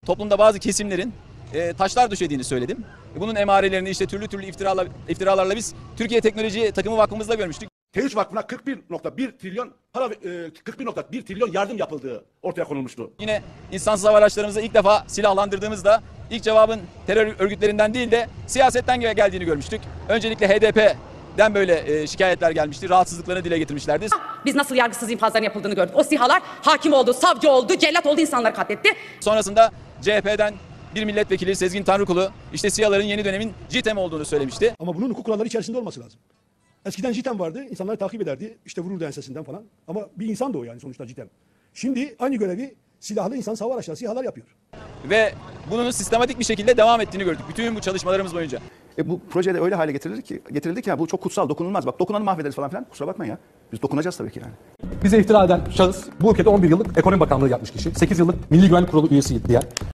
toplumda bazı kesimlerin taşlar döşediğini söyledim. Bunun emarelerini işte türlü iftiralarla biz Türkiye Teknoloji Takımı Vakfımızda görmüştük. T3 Vakfı'na 41,1 trilyon para 41,1 trilyon yardım yapıldığı ortaya konulmuştu. Yine insansız hava araçlarımızı ilk defa silahlandırdığımızda ilk cevabın terör örgütlerinden değil de siyasetten geldiğini görmüştük. Öncelikle HDP'den böyle şikayetler gelmişti. Rahatsızlıklarını dile getirmişlerdi. Biz nasıl yargısız infazların yapıldığını gördük. O SİHA'lar hakim oldu, savcı oldu, cellat oldu, insanları katletti. Sonrasında CHP'den bir milletvekili Sezgin Tanrıkulu işte SİHA'ların yeni dönemin JITEM olduğunu söylemişti. Ama bunun hukuk kuralları içerisinde olması lazım. Eskiden JITEM vardı, insanları takip ederdi, işte vururdu ensesinden falan. Ama bir insan da o yani sonuçta JITEM. Şimdi aynı görevi silahlı insan hava araçları, SİHA'lar yapıyor. Ve bunun sistematik bir şekilde devam ettiğini gördük bütün bu çalışmalarımız boyunca. Bu projede öyle hale getirildi ki ya bu çok kutsal, dokunulmaz. Bak dokunanı mahvederiz falan filan. Kusura bakmayın ya. Biz dokunacağız tabii ki yani. Bize iftira eden şahıs bu ülkede 11 yıllık Ekonomi Bakanlığı yapmış kişi. 8 yıllık Milli Güvenlik Kurulu üyesiydi diğer.